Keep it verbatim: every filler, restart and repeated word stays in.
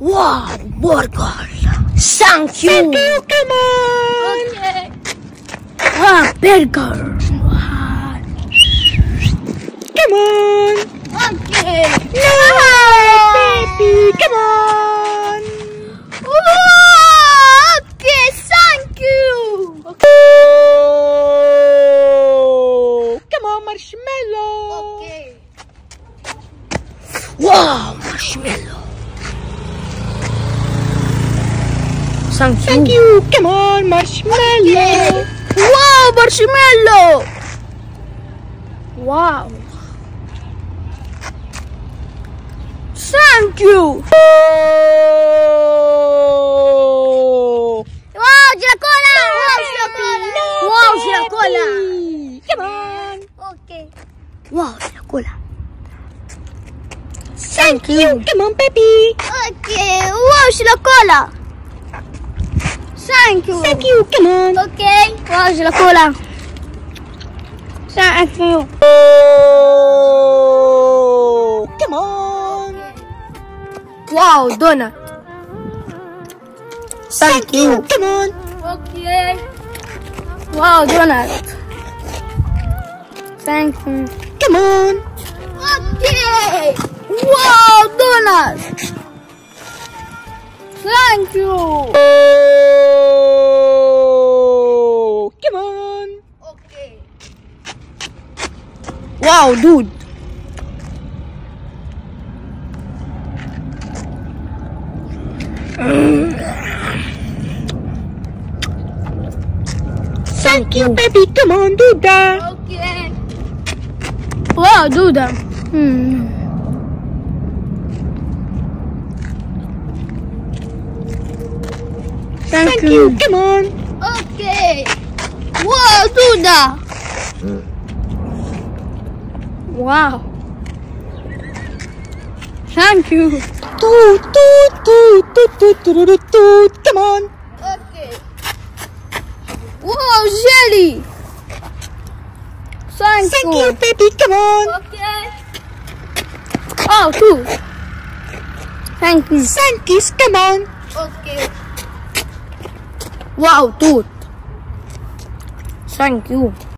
Wow, burger. Thank you. Thank you, come on. Okay. Wow, burger. Wow. Come on. Okay. No, baby, come on. Wow, okay, thank you. Okay. Come on, marshmallow. Okay. Wow, marshmallow. Thank you. Thank you. Come on, marshmallow. Wow, marshmallow. Wow. Thank you. Oh. Wow, Giracola. Wow, Giracola. Wow, Giracola. Come on. Okay. Wow, Giracola. Thank you. Come on, baby. Okay. Wow, Giracola. Thank you. Thank you. Come on. Okay. Wow, Giracola. Thank you. Oh. Come on. Wow, donut. Thank you. Come on. Okay. Wow, donut. Thank you. Come on. Okay. Wow, donut. Thank you. Oh. Come on. Okay. Wow, dude. Thank you, baby. Come on, do that. Okay. Wow, Duda. Hmm. Thank, Thank you. Come on. Okay. Wow, Duda. Wow. Thank you. Toot, toot, toot, toot, toot, toot, toot, toot. Come on. Okay. Wow, jelly. Thank, Thank you, baby. Come on. Okay. Oh, two. Thank you. Thank you. Come on. Okay. Wow, dude. Thank you.